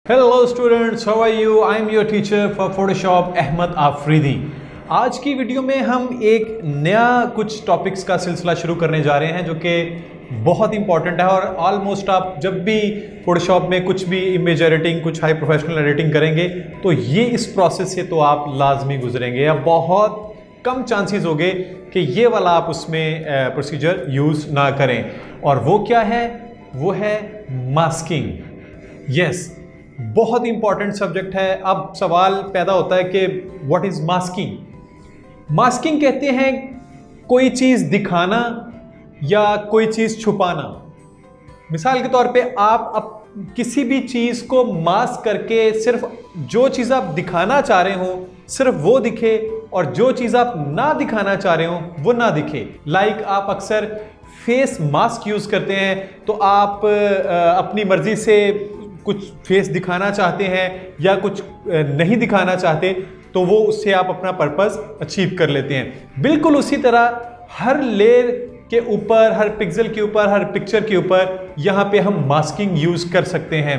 Hello students, how are you? I am your teacher for Photoshop Ahmad Afridi. आज की video में हम एक नया कुछ टॉपिक्स का सिलसिला शुरू करने जा रहे हैं जो कि बहुत इंपॉर्टेंट है और ऑलमोस्ट आप जब भी फोटोशॉप में कुछ भी इमेज एडिटिंग, कुछ हाई प्रोफेशनल एडिटिंग करेंगे तो ये इस प्रोसेस से तो आप लाजमी गुजरेंगे या बहुत कम चांसेस होंगे कि ये वाला आप उसमें प्रोसीजर यूज़ ना करें। और वो क्या है? वो है मास्किंग। यस, बहुत इंपॉर्टेंट सब्जेक्ट है। अब सवाल पैदा होता है कि व्हाट इज मास्किंग? मास्किंग कहते हैं कोई चीज़ दिखाना या कोई चीज़ छुपाना। मिसाल के तौर पे आप किसी भी चीज़ को मास्क करके सिर्फ जो चीज़ आप दिखाना चाह रहे हो सिर्फ वो दिखे और जो चीज़ आप ना दिखाना चाह रहे हो वो ना दिखे। लाइक आप अक्सर फेस मास्क यूज़ करते हैं तो आप अपनी मर्ज़ी से कुछ फेस दिखाना चाहते हैं या कुछ नहीं दिखाना चाहते तो वो उससे आप अपना पर्पस अचीव कर लेते हैं। बिल्कुल उसी तरह हर लेयर के ऊपर, हर पिक्सल के ऊपर, हर पिक्चर के ऊपर यहाँ पे हम मास्किंग यूज़ कर सकते हैं।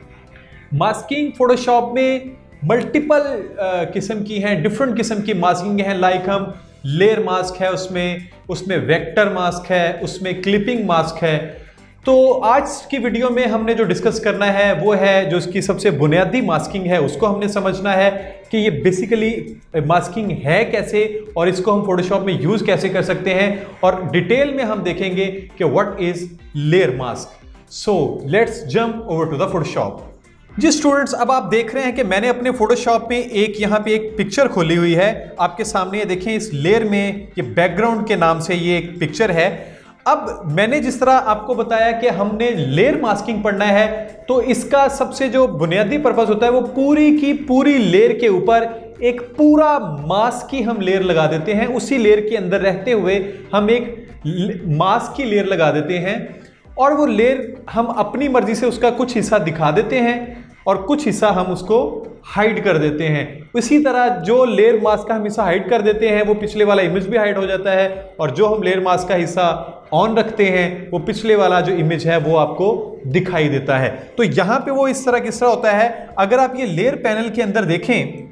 मास्किंग फोटोशॉप में मल्टीपल किस्म की हैं, डिफरेंट किस्म की मास्किंग है। लाइक हम लेयर मास्क है, उसमें वेक्टर मास्क है, उसमें क्लिपिंग मास्क है। तो आज की वीडियो में हमने जो डिस्कस करना है वो है जो इसकी सबसे बुनियादी मास्किंग है उसको हमने समझना है कि ये बेसिकली मास्किंग है कैसे और इसको हम फोटोशॉप में यूज़ कैसे कर सकते हैं और डिटेल में हम देखेंगे कि what is layer mask. So let's jump over to the Photoshop. जी स्टूडेंट्स, अब आप देख रहे हैं कि मैंने अपने फोटोशॉप में यहाँ पे एक पिक्चर खोली हुई है आपके सामने। ये देखें, इस लेयर में ये बैकग्राउंड के नाम से ये एक पिक्चर है। अब मैंने जिस तरह आपको बताया कि हमने लेयर मास्किंग पढ़ना है तो इसका सबसे जो बुनियादी पर्पस होता है वो पूरी की पूरी लेयर के ऊपर एक पूरा मास्क की हम लेयर लगा देते हैं। उसी लेयर के अंदर रहते हुए हम एक मास्क की लेयर लगा देते हैं और वो लेयर हम अपनी मर्जी से उसका कुछ हिस्सा दिखा देते हैं और कुछ हिस्सा हम उसको हाइड कर देते हैं। इसी तरह जो लेयर मास्क का हम हिस्सा हाइड कर देते हैं वो पिछले वाला इमेज भी हाइड हो जाता है और जो हम लेयर मास्क का हिस्सा ऑन रखते हैं वो पिछले वाला जो इमेज है वो आपको दिखाई देता है। तो यहां पे वो इस तरह किस तरह होता है, अगर आप ये लेयर पैनल के अंदर देखें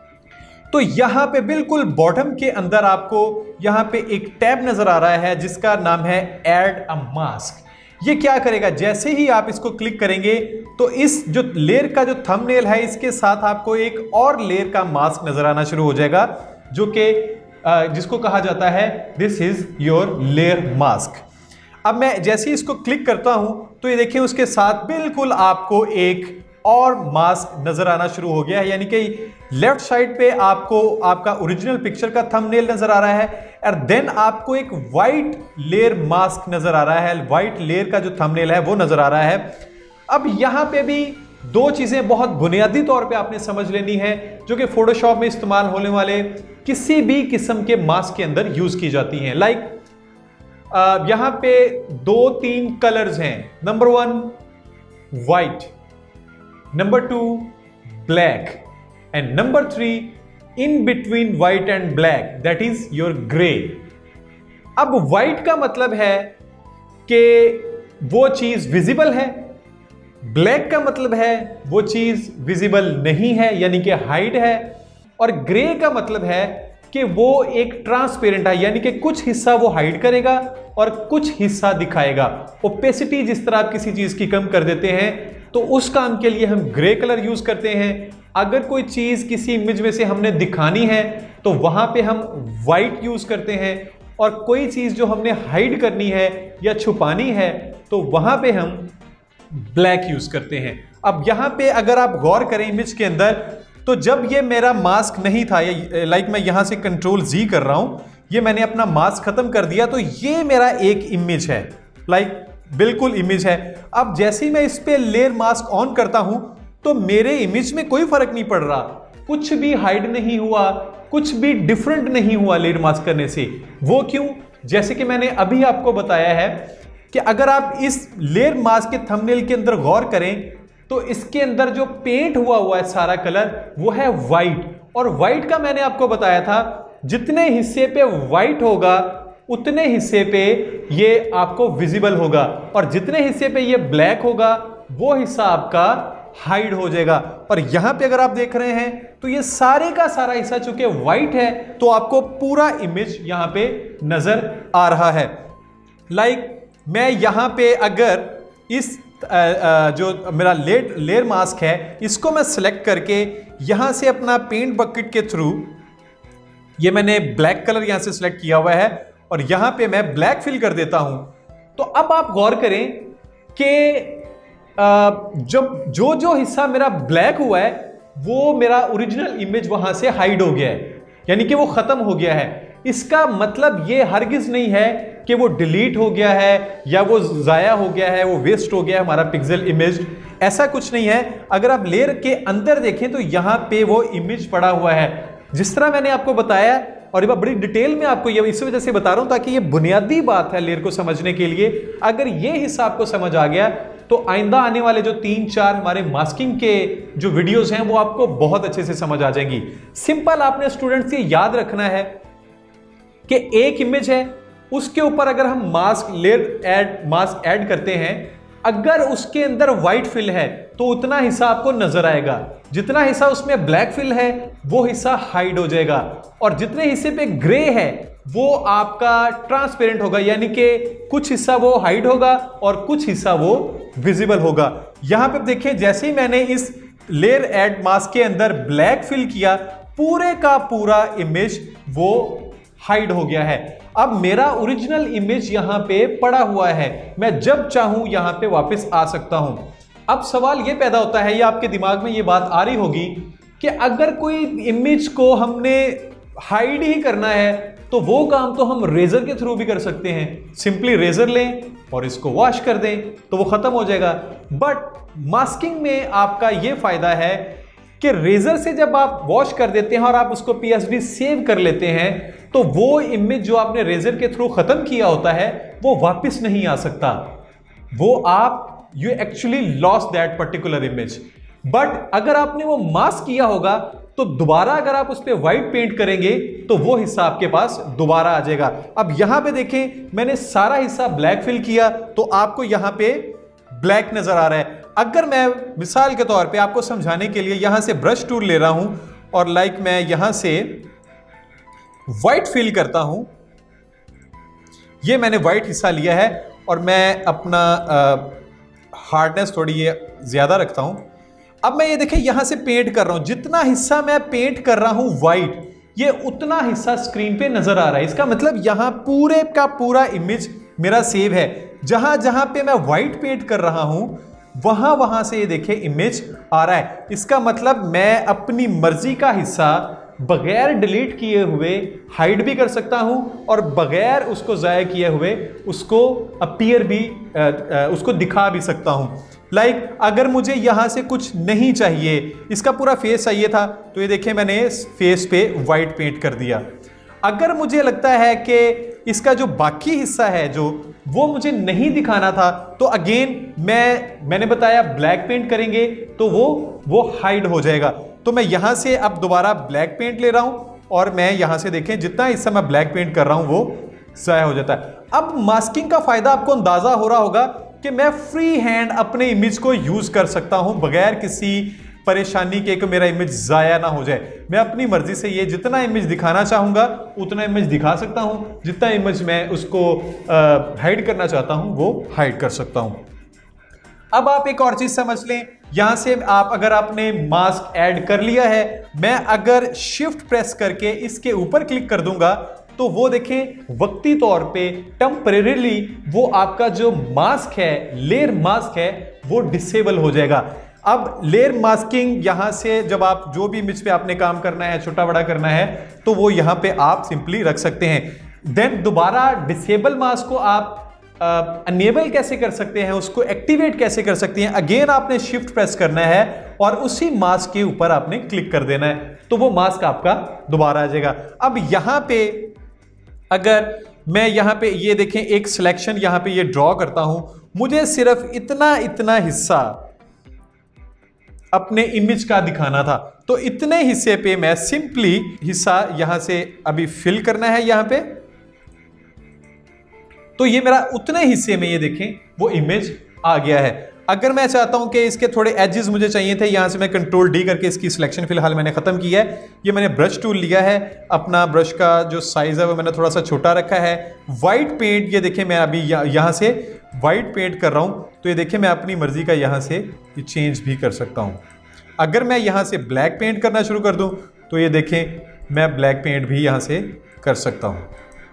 तो यहां पे बिल्कुल बॉटम के अंदर आपको यहां पे एक टैब नजर आ रहा है जिसका नाम है ऐड अ मास्क। ये क्या करेगा, जैसे ही आप इसको क्लिक करेंगे तो इस जो लेयर का जो थंबनेल है इसके साथ आपको एक और लेयर का मास्क नजर आना शुरू हो जाएगा जो कि जिसको कहा जाता है this is your layer mask. अब मैं जैसे ही इसको क्लिक करता हूं तो ये देखें उसके साथ बिल्कुल आपको एक और मास्क नजर आना शुरू हो गया है। यानी कि लेफ्ट साइड पे आपको आपका ओरिजिनल पिक्चर का थंबनेल नजर आ रहा है और देन आपको एक वाइट लेयर मास्क नजर आ रहा है, वाइट लेयर का जो थंबनेल है वो नजर आ रहा है। अब यहां पे भी दो चीजें बहुत बुनियादी तौर पे आपने समझ लेनी है जो कि फोटोशॉप में इस्तेमाल होने वाले किसी भी किस्म के मास्क के अंदर यूज की जाती हैं। लाइक यहां पे 2-3 कलर्स हैं। Number 1 white, number 2 black and number 3 in between white and black, that is your grey. अब व्हाइट का मतलब है कि वो चीज विजिबल है, ब्लैक का मतलब है वो चीज विजिबल नहीं है यानी कि हाइड है, और ग्रे का मतलब है कि वो एक ट्रांसपेरेंट है यानी कि कुछ हिस्सा वो हाइड करेगा और कुछ हिस्सा दिखाएगा। ओपेसिटी जिस तरह आप किसी चीज की कम कर देते हैं तो उस काम के लिए हम ग्रे कलर यूज करते हैं। अगर कोई चीज किसी इमेज में से हमने दिखानी है तो वहां पे हम व्हाइट यूज करते हैं और कोई चीज जो हमने हाइड करनी है या छुपानी है तो वहां पे हम ब्लैक यूज करते हैं। अब यहां पे अगर आप गौर करें इमेज के अंदर तो जब ये मेरा मास्क नहीं था, लाइक मैं यहां से Ctrl+Z कर रहा हूं, ये मैंने अपना मास्क खत्म कर दिया तो ये मेरा एक इमेज है, लाइक बिल्कुल इमेज है। अब जैसे ही मैं इस पे लेयर मास्क ऑन करता हूं तो मेरे इमेज में कोई फर्क नहीं पड़ रहा, कुछ भी हाइड नहीं हुआ, कुछ भी डिफरेंट नहीं हुआ लेयर मास्क करने से। वो क्यों? जैसे कि मैंने अभी आपको बताया है कि अगर आप इस लेयर मास्क के थंबनेल के अंदर गौर करें तो इसके अंदर जो पेंट हुआ है सारा कलर वो है वाइट, और वाइट का मैंने आपको बताया था जितने हिस्से पे वाइट होगा उतने हिस्से पे ये आपको विजिबल होगा और जितने हिस्से पे ये ब्लैक होगा वो हिस्सा आपका हाइड हो जाएगा। और यहां पे अगर आप देख रहे हैं तो ये सारे का सारा हिस्सा चूंकि व्हाइट है तो आपको पूरा इमेज यहां पे नजर आ रहा है। मैं यहां पे अगर इस जो मेरा लेयर मास्क है इसको मैं सिलेक्ट करके यहां से अपना पेंट बकेट के थ्रू, ये मैंने ब्लैक कलर यहां से सिलेक्ट किया हुआ है और यहां पे मैं ब्लैक फिल कर देता हूं, तो अब आप गौर करें कि जब जो हिस्सा मेरा ब्लैक हुआ है वो मेरा ओरिजिनल इमेज वहां से हाइड हो गया है, यानी कि वो खत्म हो गया है। इसका मतलब ये हरगिज नहीं है कि वो डिलीट हो गया है या वो जाया हो गया है, वो वेस्ट हो गया है हमारा पिक्सल इमेज, ऐसा कुछ नहीं है। अगर आप लेयर के अंदर देखें तो यहां पे वो इमेज पड़ा हुआ है जिस तरह मैंने आपको बताया, और ये बड़ी डिटेल में आपको ये इस वजह से बता रहा हूं ताकि ये बुनियादी बात है लेयर को समझने के लिए। अगर ये हिस्सा आपको समझ आ गया तो आइंदा आने वाले जो 3-4 हमारे मास्किंग के जो वीडियोस हैं वो आपको बहुत अच्छे से समझ आ जाएंगी। सिंपल आपने स्टूडेंट्स ये याद रखना है कि एक इमेज है, उसके ऊपर अगर हम मास्क ऐड करते हैं, अगर उसके अंदर व्हाइट फिल है तो उतना हिस्सा आपको नजर आएगा, जितना हिस्सा उसमें ब्लैक फिल है वो हिस्सा हाइड हो जाएगा, और जितने हिस्से पे ग्रे है वो आपका ट्रांसपेरेंट होगा, यानी कि कुछ हिस्सा वो हाइड होगा और कुछ हिस्सा वो विजिबल होगा। यहां पे देखें, जैसे ही मैंने इस लेयर ऐड मास्क के अंदर ब्लैक फिल किया, पूरे का पूरा इमेज वो हाइड हो गया है। अब मेरा ओरिजिनल इमेज यहां पे पड़ा हुआ है, मैं जब चाहूं यहां पे वापस आ सकता हूं। अब सवाल ये पैदा होता है, ये आपके दिमाग में ये बात आ रही होगी कि अगर कोई इमेज को हमने हाइड ही करना है तो वो काम तो हम रेजर के थ्रू भी कर सकते हैं। सिंपली रेजर लें और इसको वॉश कर दें तो वो खत्म हो जाएगा। बट मास्किंग में आपका ये फायदा है कि रेजर से जब आप वॉश कर देते हैं और आप उसको PSD सेव कर लेते हैं तो वो इमेज जो आपने रेजर के थ्रू खत्म किया होता है वो वापस नहीं आ सकता, वो आप you actually lost that particular image. But अगर आपने वो मास्क किया होगा तो दोबारा अगर आप उस पर व्हाइट पेंट करेंगे तो वो हिस्सा आपके पास दोबारा आ जाएगा। अब यहां पे देखें, मैंने सारा हिस्सा ब्लैक फिल किया तो आपको यहां पे ब्लैक नजर आ रहा है। अगर मैं मिसाल के तौर पे आपको समझाने के लिए यहां से ब्रश टूल ले रहा हूं और मैं यहां से व्हाइट फिल करता हूं, ये मैंने व्हाइट हिस्सा लिया है और मैं अपना हार्डनेस थोड़ी ये ज्यादा रखता हूं। अब मैं ये देखें यहां से पेंट कर रहा हूं, जितना हिस्सा मैं पेंट कर रहा हूं व्हाइट, ये उतना हिस्सा स्क्रीन पे नजर आ रहा है। इसका मतलब यहां पूरे का पूरा इमेज मेरा सेव है। जहां जहां पे मैं व्हाइट पेंट कर रहा हूं वहां वहां से ये देखें इमेज आ रहा है। इसका मतलब मैं अपनी मर्जी का हिस्सा बगैर डिलीट किए हुए हाइड भी कर सकता हूं और बगैर उसको ज़ाया किए हुए उसको अपीयर भी उसको दिखा भी सकता हूं। अगर मुझे यहां से कुछ नहीं चाहिए, इसका पूरा फेस चाहिए था तो ये देखें मैंने फेस पे वाइट पेंट कर दिया। अगर मुझे लगता है कि इसका जो बाकी हिस्सा है जो वो मुझे नहीं दिखाना था तो अगेन मैंने बताया ब्लैक पेंट करेंगे तो वो हाइड हो जाएगा। तो मैं यहां से अब दोबारा ब्लैक पेंट ले रहा हूं और मैं यहां से देखें जितना हिस्सा मैं ब्लैक पेंट कर रहा हूं वो ज़ाया हो जाता है। अब मास्किंग का फायदा आपको अंदाजा हो रहा होगा कि मैं फ्री हैंड अपने इमेज को यूज कर सकता हूं बगैर किसी परेशानी के कि मेरा इमेज ज़ाया ना हो जाए। मैं अपनी मर्जी से ये जितना इमेज दिखाना चाहूंगा उतना इमेज दिखा सकता हूं, जितना इमेज मैं उसको हाइड करना चाहता हूं वो हाइड कर सकता हूं। अब आप एक और चीज समझ लें, यहां से अगर आपने मास्क ऐड कर लिया है, मैं अगर शिफ्ट प्रेस करके इसके ऊपर क्लिक कर दूंगा तो वो देखें वक्ती तौर पे टेम्परेरीली वो आपका जो मास्क है, लेयर मास्क है, वो डिसेबल हो जाएगा। अब लेयर मास्किंग यहां से जब आप जो भी इमेज पे आपने काम करना है, छोटा बड़ा करना है, तो वो यहां पे आप सिंपली रख सकते हैं। देन दोबारा डिसेबल मास्क को आप अनेबल कैसे कर सकते हैं, उसको एक्टिवेट कैसे कर सकते हैं, अगेन आपने शिफ्ट प्रेस करना है और उसी मास्क के ऊपर आपने क्लिक कर देना है तो वो मास्क आपका दोबारा आ जाएगा। अब यहां पे अगर मैं यहां पे ये देखें एक सिलेक्शन यहां पे ये ड्रॉ करता हूं, मुझे सिर्फ इतना हिस्सा अपने इमेज का दिखाना था तो इतने हिस्से पे मैं सिंपली हिस्सा यहां से अभी फिल करना है यहां पे, तो ये मेरा उतने हिस्से में ये देखें वो इमेज आ गया है। अगर मैं चाहता हूं कि इसके थोड़े एजेस मुझे चाहिए थे, यहां से मैं कंट्रोल डी करके इसकी सिलेक्शन फिलहाल मैंने खत्म किया है। ये मैंने ब्रश टूल लिया है, अपना ब्रश का जो साइज है वो मैंने थोड़ा सा छोटा रखा है। वाइट पेंट, ये देखिए मैं अभी यहां से वाइट पेंट कर रहा हूं, तो ये देखिए मैं अपनी मर्जी का यहां से ये चेंज भी कर सकता हूं। अगर मैं यहां से ब्लैक पेंट करना शुरू कर दूं तो ये देखें मैं ब्लैक पेंट भी यहां से कर सकता हूं।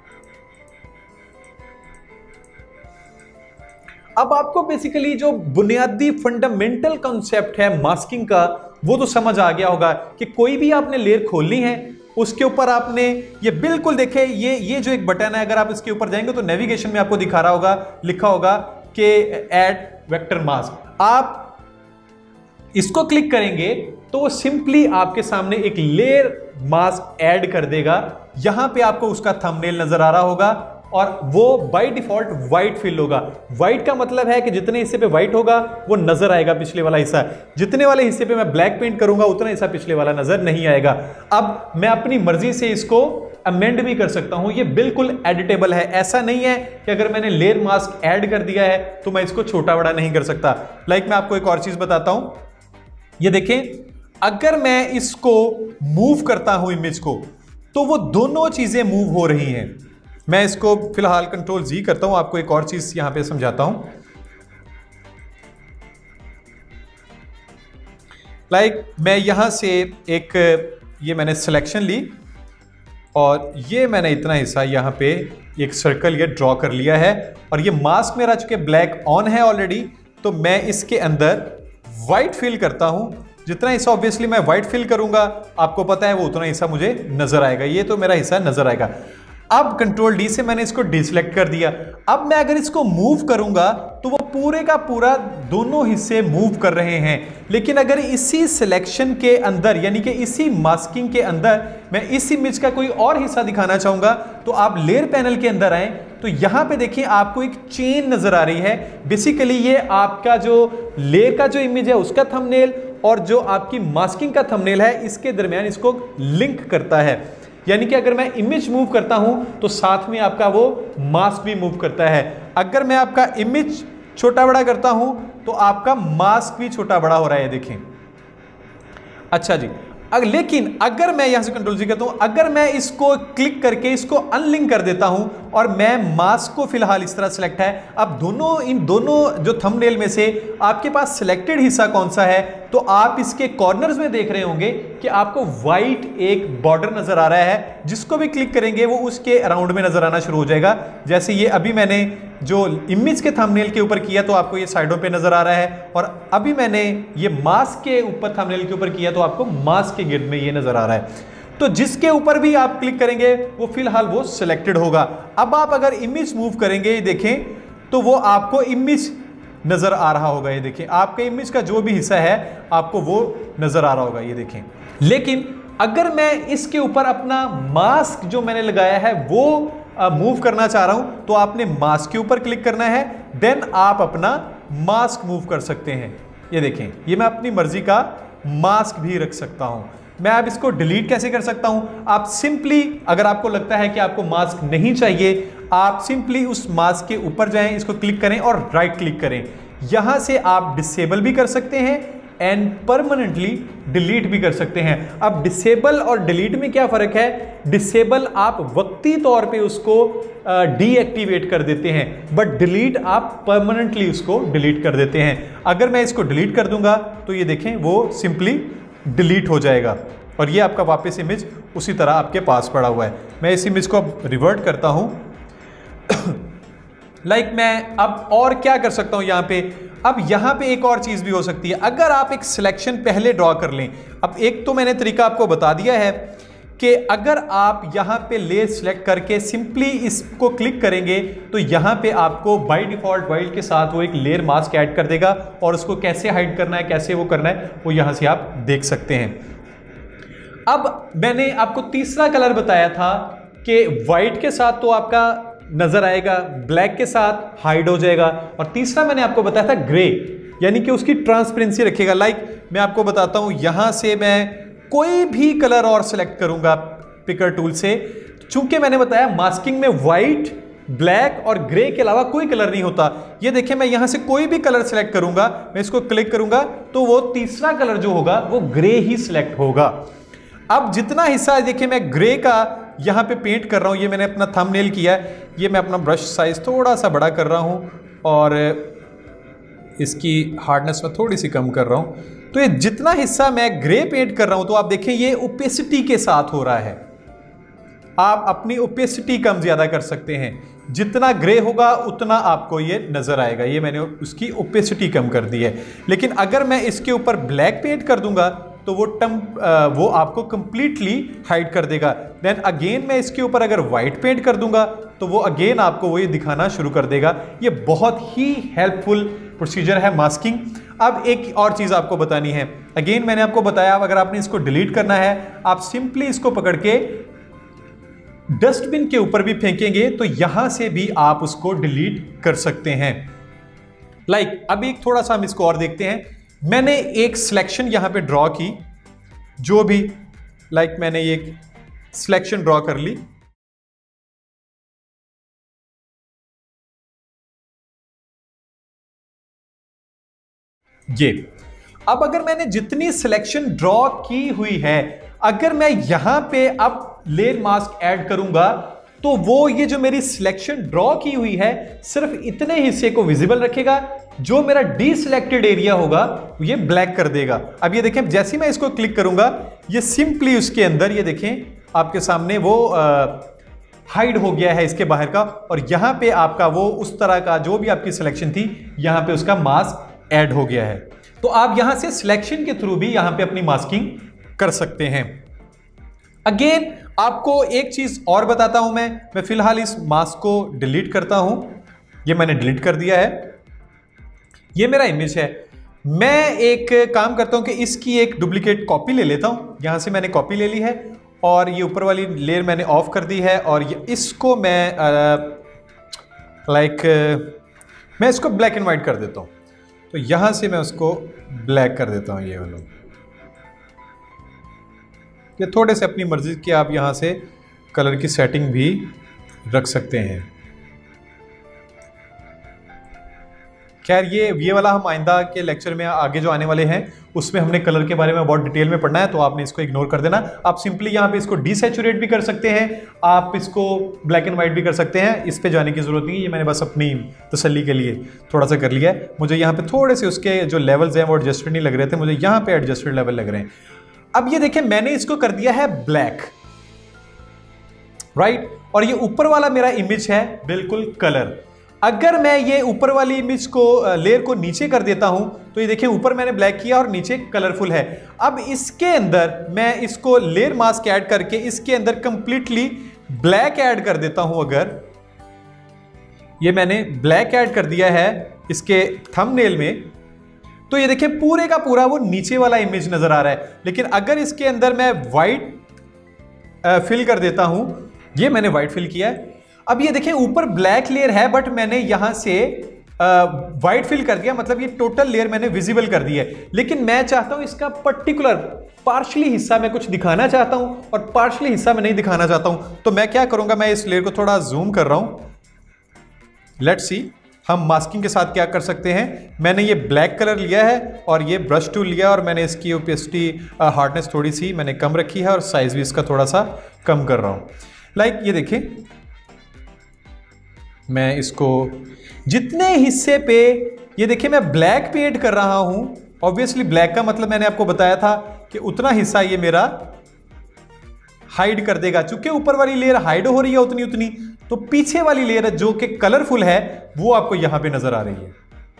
अब आपको बेसिकली जो बुनियादी फंडामेंटल कॉन्सेप्ट है मास्किंग का वो तो समझ आ गया होगा कि कोई भी आपने लेयर खोलनी है, उसके ऊपर आपने ये बिल्कुल देखे ये जो एक बटन है, अगर आप इसके ऊपर जाएंगे तो नेविगेशन में आपको दिखा रहा होगा, लिखा होगा कि ऐड वेक्टर मास्क। आप इसको क्लिक करेंगे तो वो सिंपली आपके सामने एक लेयर मास्क ऐड कर देगा। यहां पे आपको उसका थंबनेल नजर आ रहा होगा और वो बाय डिफॉल्ट व्हाइट फिल होगा। व्हाइट का मतलब है कि जितने हिस्से पे व्हाइट होगा वो नजर आएगा पिछले वाला हिस्सा, जितने वाले हिस्से पे मैं ब्लैक पेंट करूंगा उतना हिस्सा पिछले वाला नजर नहीं आएगा। अब मैं अपनी मर्जी से इसको अमेंड भी कर सकता हूं, ये बिल्कुल एडिटेबल है। ऐसा नहीं है कि अगर मैंने लेयर मास्क ऐड कर दिया है तो मैं इसको छोटा बड़ा नहीं कर सकता। लाइक मैं आपको एक और चीज बताता हूं, ये देखें अगर मैं इसको मूव करता हूं इमेज को तो वो दोनों चीजें मूव हो रही हैं। मैं इसको फिलहाल कंट्रोल जी करता हूं, आपको एक और चीज यहां पे समझाता हूं। लाइक मैं यहां से एक ये मैंने सिलेक्शन ली और ये मैंने इतना हिस्सा यहां पे एक सर्कल ये ड्रॉ कर लिया है और ये मास्क मेरा चूंकि ब्लैक ऑन है ऑलरेडी, तो मैं इसके अंदर व्हाइट फिल करता हूं। जितना हिस्सा ऑब्वियसली मैं व्हाइट फिल करूंगा आपको पता है वो उतना हिस्सा मुझे नजर आएगा, ये तो मेरा हिस्सा नजर आएगा। अब कंट्रोल डी से मैंने इसको डिसेलेक्ट कर दिया। अब मैं अगर इसको मूव करूंगा तो वो पूरे का पूरा दोनों हिस्से मूव कर रहे हैं। लेकिन अगर इसी सिलेक्शन के अंदर यानी कि इसी मास्किंग के अंदर मैं इस इमेज का कोई और हिस्सा दिखाना चाहूंगा तो आप लेयर पैनल के अंदर आए तो यहां पे देखिए आपको एक चेन नजर आ रही है। बेसिकली ये आपका जो लेयर का जो इमेज है उसका थंबनेल और जो आपकी मास्किंग का थंबनेल है इसके दरमियान इसको लिंक करता है। यानी कि अगर मैं इमेज मूव करता हूं तो साथ में आपका वो मास्क भी मूव करता है। अगर मैं आपका इमेज छोटा बड़ा करता हूं तो आपका मास्क भी छोटा बड़ा हो रहा है, देखें। अच्छा जी, लेकिन अगर मैं यहां से कंट्रोल जी करता हूं, अगर मैं इसको क्लिक करके इसको अनलिंक कर देता हूं और मैं मास्क को फिलहाल इस तरह सिलेक्ट है, अब इन दोनों जो थंबनेल में से आपके पास सिलेक्टेड हिस्सा कौन सा है, तो आप इसके कॉर्नर्स में देख रहे होंगे कि आपको व्हाइट एक बॉर्डर नजर आ रहा है। जिसको भी क्लिक करेंगे वो उसके अराउंड में नजर आना शुरू हो जाएगा। जैसे ये अभी मैंने जो इमेज के थंबनेल के ऊपर किया तो आपको ये साइडों पे नजर आ रहा है, और अभी मैंने ये मास्क के ऊपर थंबनेल के ऊपर किया तो आपको मास्क के गिर्द में ये नजर आ रहा है। तो जिसके ऊपर भी आप क्लिक करेंगे वो फिलहाल वो सिलेक्टेड होगा। अब आप अगर इमेज मूव करेंगे देखें तो वो आपको इमेज नजर आ रहा होगा। ये देखें आपके इमेज का जो भी हिस्सा है आपको वो नजर आ रहा होगा, ये देखें। लेकिन अगर मैं इसके ऊपर अपना मास्क जो मैंने लगाया है वो मूव करना चाह रहा हूं तो आपने मास्क के ऊपर क्लिक करना है, देन आप अपना मास्क मूव कर सकते हैं। ये देखें ये मैं अपनी मर्जी का मास्क भी रख सकता हूं। मैं अब इसको डिलीट कैसे कर सकता हूं, आप सिंपली अगर आपको लगता है कि आपको मास्क नहीं चाहिए, आप सिंपली उस मास्क के ऊपर जाएं, इसको क्लिक करें और राइट क्लिक करें। यहां से आप डिसेबल भी कर सकते हैं एंड परमानेंटली डिलीट भी कर सकते हैं। अब डिसेबल और डिलीट में क्या फर्क है, डिसेबल आप वक्ती तौर पे उसको डीएक्टिवेट कर देते हैं, बट डिलीट आप परमानेंटली उसको डिलीट कर देते हैं। अगर मैं इसको डिलीट कर दूंगा तो ये देखें वो सिंपली डिलीट हो जाएगा और ये आपका वापस इमेज उसी तरह आपके पास पड़ा हुआ है। मैं इस इमेज को अब रिवर्ट करता हूं। लाइक मैं अब और क्या कर सकता हूं यहां पे, अब यहां पे एक और चीज भी हो सकती है। अगर आप एक सिलेक्शन पहले ड्रॉ कर लें, अब एक तो मैंने तरीका आपको बता दिया है कि अगर आप यहां पे लेयर सिलेक्ट करके सिंपली इसको क्लिक करेंगे तो यहां पे आपको बाय डिफॉल्ट वाइल्ड के साथ वो एक लेयर मास्क ऐड कर देगा और उसको कैसे हाइड करना है, कैसे वो करना है, वो यहां से आप देख सकते हैं। अब मैंने आपको तीसरा कलर बताया था कि व्हाइट के साथ तो आपका नजर आएगा, ब्लैक के साथ हाइड हो जाएगा, और तीसरा मैंने आपको बताया था ग्रे, यानी कि उसकी ट्रांसपेरेंसी रखेगा। लाइक मैं आपको बताता हूं, यहां से मैं कोई भी कलर और सिलेक्ट करूंगा पिकर टूल से। चूंकि मैंने बताया मास्किंग में व्हाइट ब्लैक और ग्रे के अलावा कोई कलर नहीं होता। ये देखिए मैं यहां से कोई भी कलर सिलेक्ट करूंगा, मैं इसको क्लिक करूंगा तो वो तीसरा कलर जो होगा वो ग्रे ही सिलेक्ट होगा। अब जितना हिस्सा देखिए मैं ग्रे का यहां पे पेंट कर रहा हूं, ये मैंने अपना थंबनेल किया है, ये मैं अपना ब्रश साइज थोड़ा सा बड़ा कर रहा हूं और इसकी हार्डनेस में थोड़ी सी कम कर रहा हूं। तो ये जितना हिस्सा मैं ग्रे पेंट कर रहा हूं तो आप देखें ये ओपेसिटी के साथ हो रहा है। आप अपनी ओपेसिटी कम ज्यादा कर सकते हैं, जितना ग्रे होगा उतना आपको ये नजर आएगा। ये मैंने उसकी ओपेसिटी कम कर दी है। लेकिन अगर मैं इसके ऊपर ब्लैक पेंट कर दूंगा तो वो आपको कंप्लीटली हाइड कर देगा। देन अगेन मैं इसके ऊपर अगर वाइट पेंट कर दूंगा तो वो अगेन आपको वो ये दिखाना शुरू कर देगा। ये बहुत ही हेल्पफुल प्रोसीजर है मास्किंग। अब एक और चीज आपको बतानी है, अगेन मैंने आपको बताया अगर आपने इसको डिलीट करना है आप सिंपली इसको पकड़ के डस्टबिन के ऊपर भी फेंकेंगे तो यहां से भी आप उसको डिलीट कर सकते हैं। अब एक थोड़ा सा हम इसको और देखते हैं। मैंने एक सिलेक्शन यहां पे ड्रॉ की, जो भी मैंने एक सिलेक्शन ड्रॉ कर ली। ये अब अगर मैंने जितनी सिलेक्शन ड्रॉ की हुई है, अगर मैं यहां पे अब लेयर मास्क ऐड करूंगा तो वो ये जो मेरी सिलेक्शन ड्रॉ की हुई है सिर्फ इतने हिस्से को विजिबल रखेगा, जो मेरा डीसिलेक्टेड एरिया होगा ये ब्लैक कर देगा। अब ये देखें जैसे मैं इसको क्लिक करूंगा ये सिंपली उसके अंदर ये देखें आपके सामने वो हाइड हो गया है इसके बाहर का, और यहां पे आपका वो उस तरह का जो भी आपकी सिलेक्शन थी यहां पे उसका मास्क ऐड हो गया है। तो आप यहां से सिलेक्शन के थ्रू भी यहां पे अपनी मास्किंग कर सकते हैं। अगेन आपको एक चीज और बताता हूं, मैं फिलहाल इस मास्क को डिलीट करता हूं। ये मैंने डिलीट कर दिया है, ये मेरा इमेज है। मैं एक काम करता हूं कि इसकी एक डुप्लीकेट कॉपी ले लेता हूं। यहां से मैंने कॉपी ले ली है और ये ऊपर वाली लेयर मैंने ऑफ कर दी है, और इसको मैं मैं इसको ब्लैक एंड व्हाइट कर देता हूं। तो यहां से मैं उसको ब्लैक कर देता हूं। ये वाला ये थोड़े से अपनी मर्जी की आप यहां से कलर की सेटिंग भी रख सकते हैं। खैर ये वाला हम आइंदा के लेक्चर में आगे जो आने वाले हैं उसमें हमने कलर के बारे में बहुत डिटेल में पढ़ना है, तो आपने इसको इग्नोर कर देना। आप सिंपली यहाँ पे इसको डीसैचुरेट भी कर सकते हैं, आप इसको ब्लैक एंड व्हाइट भी कर सकते हैं, इस पे जाने की जरूरत नहीं है। ये मैंने बस अपनी तसल्ली के लिए थोड़ा सा कर लिया है। मुझे यहाँ पे थोड़े से उसके जो लेवल्स हैं वो एडजस्टेड नहीं लग रहे थे, मुझे यहाँ पे एडजस्टेड लेवल लग रहे हैं। अब ये देखें मैंने इसको कर दिया है ब्लैक, राइट, और ये ऊपर वाला मेरा इमेज है बिल्कुल कलर। अगर मैं ये ऊपर वाली इमेज को लेयर को नीचे कर देता हूं तो ये देखिए ऊपर मैंने ब्लैक किया और नीचे कलरफुल है। अब इसके अंदर मैं इसको लेयर मास्क ऐड करके इसके अंदर कंप्लीटली ब्लैक ऐड कर देता हूं। अगर ये मैंने ब्लैक ऐड कर दिया है इसके थंबनेल में, तो ये देखिए पूरे का पूरा वो नीचे वाला इमेज नजर आ रहा है। लेकिन अगर इसके अंदर मैं व्हाइट फिल कर देता हूं, ये मैंने व्हाइट फिल किया है। अब ये देखें ऊपर ब्लैक लेयर है बट मैंने यहां से व्हाइट फिल कर दिया, मतलब ये टोटल लेयर मैंने विजिबल कर दी है। लेकिन मैं चाहता हूं इसका पर्टिकुलर पार्शली हिस्सा मैं कुछ दिखाना चाहता हूं और पार्शली हिस्सा मैं नहीं दिखाना चाहता हूं। तो मैं क्या करूंगा, मैं इस लेयर को थोड़ा जूम कर रहा हूं। लेट्स सी हम मास्किंग के साथ क्या कर सकते हैं। मैंने ये ब्लैक कलर लिया है और ये ब्रश टूल लिया और मैंने इसकी ओपेसिटी हार्डनेस थोड़ी सी मैंने कम रखी है और साइज भी इसका थोड़ा सा कम कर रहा हूं। ये देखिए मैं इसको जितने हिस्से पे ये देखिए मैं ब्लैक पेंट कर रहा हूं, ऑब्वियसली ब्लैक का मतलब मैंने आपको बताया था कि उतना हिस्सा ये मेरा हाइड कर देगा। चूंकि ऊपर वाली लेयर हाइड हो रही है उतनी तो पीछे वाली लेयर जो कि कलरफुल है वो आपको यहां पे नजर आ रही है।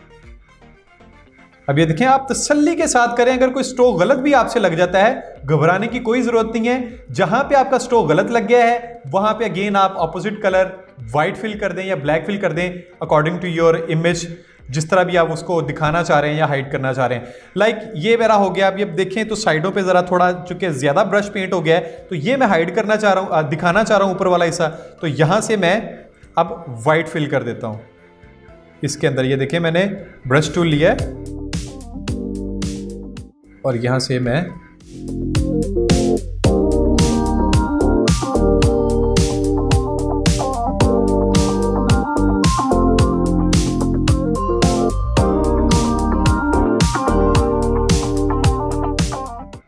अब ये देखें आप तसल्ली के साथ करें, अगर कोई स्ट्रोक गलत भी आपसे लग जाता है घबराने की कोई जरूरत नहीं है। जहां पे आपका स्ट्रोक गलत लग गया है वहां पे अगेन आप ऑपोजिट कलर व्हाइट फिल कर दें या ब्लैक फिल कर दें अकॉर्डिंग टू योर इमेज, जिस तरह भी आप उसको दिखाना चाह रहे हैं या हाइड करना चाह रहे हैं। ये मेरा हो गया। अब ये देखें तो साइडों पे जरा थोड़ा चूंकि ज्यादा ब्रश पेंट हो गया है तो ये मैं हाइड करना चाह रहा हूं, दिखाना चाह रहा हूं ऊपर वाला हिस्सा, तो यहां से मैं अब व्हाइट फिल कर देता हूं इसके अंदर। ये देखें मैंने ब्रश टूल लिया है और यहां से मैं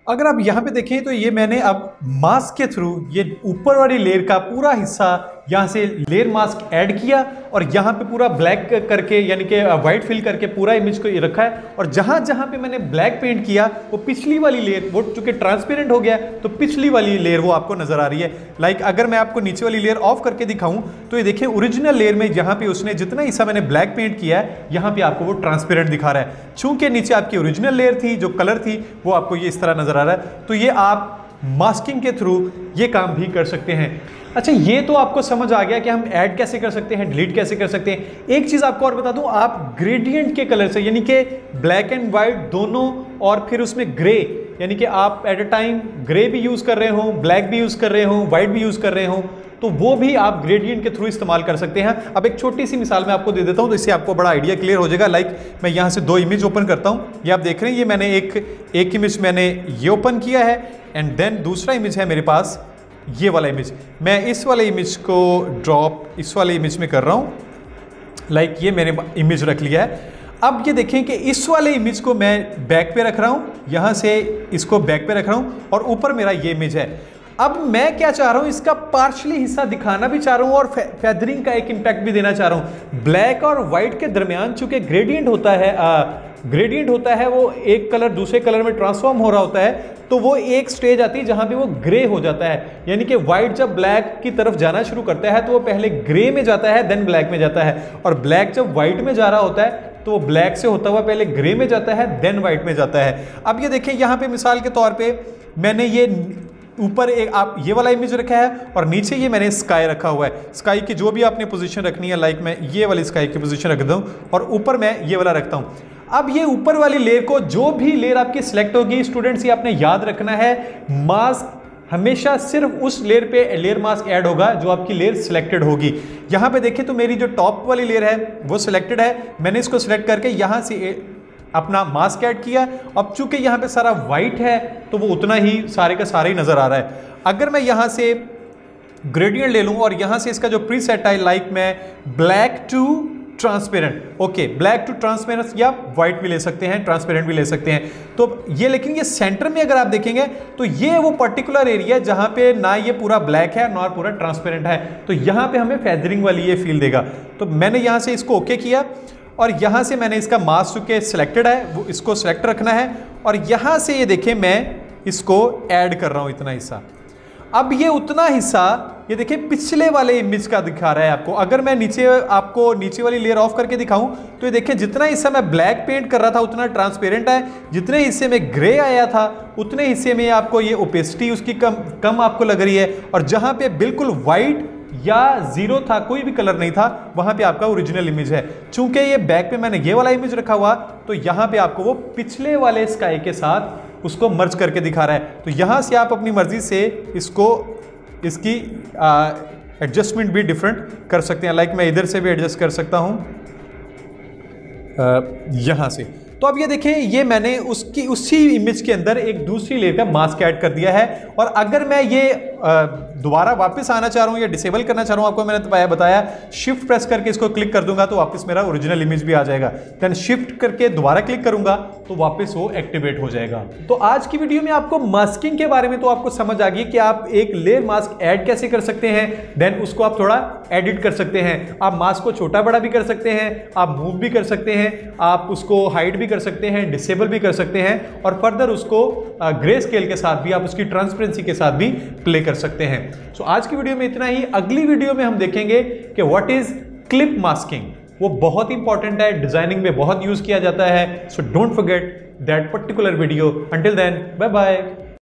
अगर आप यहाँ पे देखें तो ये मैंने अब मास्क के थ्रू ये ऊपर वाली लेयर का पूरा हिस्सा यहाँ से लेयर मास्क ऐड किया और यहाँ पे पूरा ब्लैक करके यानी कि वाइट फिल करके पूरा इमेज को रखा है। और जहाँ जहाँ पे मैंने ब्लैक पेंट किया वो पिछली वाली लेयर वो चूंकि ट्रांसपेरेंट हो गया तो पिछली वाली लेयर वो आपको नजर आ रही है। लाइक अगर मैं आपको नीचे वाली लेयर ऑफ करके दिखाऊं तो ये देखिए ओरिजिनल लेयर में जहाँ पे उसने जितना हिस्सा मैंने ब्लैक पेंट किया है यहाँ पे आपको वो ट्रांसपेरेंट दिखा रहा है। चूंकि नीचे आपकी ओरिजिनल लेयर थी जो कलर थी वो आपको ये इस तरह नजर आ रहा है। तो ये आप मास्किंग के थ्रू ये काम भी कर सकते हैं। अच्छा, ये तो आपको समझ आ गया कि हम ऐड कैसे कर सकते हैं, डिलीट कैसे कर सकते हैं। एक चीज आपको और बता दूं, आप ग्रेडियंट के कलर से यानी कि ब्लैक एंड व्हाइट दोनों और फिर उसमें ग्रे यानी कि आप एट अ टाइम ग्रे भी यूज कर रहे हो, ब्लैक भी यूज कर रहे हो, व्हाइट भी यूज कर रहे हो, तो वो भी आप ग्रेडियंट के थ्रू इस्तेमाल कर सकते हैं। अब एक छोटी सी मिसाल मैं आपको दे देता हूं तो इससे आपको बड़ा आइडिया क्लियर हो जाएगा। लाइक मैं यहां से दो इमेज ओपन करता हूं, ये आप देख रहे हैं, ये मैंने एक इमेज मैंने ये ओपन किया है एंड देन दूसरा इमेज है मेरे पास ये वाला इमेज। मैं इस वाले इमेज को ड्रॉप इस वाले इमेज में कर रहा हूं। लाइक ये मैंने इमेज रख लिया है। अब ये देखें कि इस वाले इमेज को मैं बैक पे रख रहा हूं, यहां से इसको बैक पे रख रहा हूं और ऊपर मेरा ये इमेज है। अब मैं क्या चाह रहा हूं, इसका पार्शली हिस्सा दिखाना भी चाह रहा हूं और फेदरिंग का एक इंपैक्ट भी देना चाह रहा हूं। ब्लैक और व्हाइट के दरमियान चूंकि ग्रेडियंट होता है वो एक कलर दूसरे कलर में ट्रांसफॉर्म हो रहा होता है, तो वो एक स्टेज आती है जहां पे वो ग्रे हो जाता है। यानी कि व्हाइट जब ब्लैक की तरफ जाना शुरू करता है तो वो पहले ग्रे में जाता है देन ब्लैक में जाता है, और ब्लैक जब व्हाइट में जा रहा होता है तो वो ब्लैक से होता हुआ पहले ग्रे में जाता है देन व्हाइट में जाता है। अब ये देखें यहाँ पे मिसाल के तौर पे मैंने ये ऊपर एक आप ये वाला इमेज रखा है और नीचे ये मैंने स्काई रखा हुआ है। स्काई की जो भी आपने पोजीशन रखनी है, लाइक मैं ये वाली स्काई की पोजीशन रख दूं और ऊपर मैं ये वाला रखता हूं। अब ये ऊपर वाली लेयर को जो भी लेयर आपकी सिलेक्ट होगी, स्टूडेंट्स ये आपने याद रखना है, मास्क हमेशा सिर्फ उस लेयर पे लेयर मास्क ऐड होगा जो आपकी लेयर सिलेक्टेड होगी। यहां पे देखिए तो मेरी जो टॉप वाली लेयर है वो सिलेक्टेड है, मैंने इसको सिलेक्ट करके यहां से अपना मास्क ऐड किया। अब चूंकि यहाँ पे सारा वाइट है तो वो उतना ही सारे का सारा ही नजर आ रहा है। अगर मैं यहाँ से ग्रेडियंट ले लूँ और यहाँ से इसका जो प्रीसेट है, लाइक मैं black to transparent, okay black to transparent या व्हाइट भी ले सकते हैं, ट्रांसपेरेंट भी ले सकते हैं। तो ये लेकिन ये सेंटर में अगर आप देखेंगे तो ये वो पर्टिकुलर एरिया जहां पे ना ये पूरा ब्लैक है ना पूरा ट्रांसपेरेंट है, तो यहां पे हमें फेदरिंग वाली ये फील देगा। तो मैंने यहां से इसको ओके किया और यहां से मैंने इसका मास्क चूंकि सिलेक्टेड है वो इसको सिलेक्ट रखना है और यहां से ये देखें मैं इसको ऐड कर रहा हूं इतना हिस्सा। अब ये उतना हिस्सा ये देखिए पिछले वाले इमेज का दिखा रहा है आपको। अगर मैं आपको नीचे वाली लेयर ऑफ करके दिखाऊं तो ये देखिए जितना हिस्सा मैं ब्लैक पेंट कर रहा था उतना ट्रांसपेरेंट है, जितने हिस्से में ग्रे आया था उतने हिस्से में आपको ये ओपेसिटी उसकी कम आपको लग रही है, और जहां पे बिल्कुल व्हाइट या जीरो था, कोई भी कलर नहीं था, वहां पे आपका ओरिजिनल इमेज है। चूंकि ये बैक पे मैंने ये वाला इमेज रखा हुआ तो यहां पे आपको वो पिछले वाले स्काई के साथ उसको मर्ज करके दिखा रहा है। तो यहां से आप अपनी मर्जी से इसकी एडजस्टमेंट भी डिफरेंट कर सकते हैं। लाइक मैं इधर से भी एडजस्ट कर सकता हूं यहां से। तो अब ये देखें ये मैंने उसी इमेज के अंदर एक दूसरी लेयर का मास्क ऐड कर दिया है। और अगर मैं ये दोबारा वापस आना चाह रहा हूँ या डिसेबल करना चाह रहा हूँ, आपको मैंने बताया शिफ्ट प्रेस करके इसको क्लिक कर दूंगा तो वापस मेरा ओरिजिनल इमेज भी आ जाएगा। देन शिफ्ट करके दोबारा क्लिक करूंगा तो वापस वो एक्टिवेट हो जाएगा। तो आज की वीडियो में आपको मास्किंग के बारे में तो आपको समझ आ गई कि आप एक लेयर मास्क ऐड कैसे कर सकते हैं, देन उसको आप थोड़ा एडिट कर सकते हैं। आप मास्क को छोटा बड़ा भी कर सकते हैं, आप मूव भी कर सकते हैं, आप उसको हाइड भी कर सकते हैं, डिसेबल भी कर सकते हैं, और फर्दर उसको ग्रे स्केल के साथ भी आप उसकी ट्रांसपेरेंसी के साथ भी प्ले कर सकते हैं। सो आज की वीडियो में इतना ही। अगली वीडियो में हम देखेंगे कि व्हाट इज क्लिप मास्किंग। वो बहुत इंपॉर्टेंट है, डिजाइनिंग में बहुत यूज किया जाता है। So don't forget that particular video. Until then bye bye.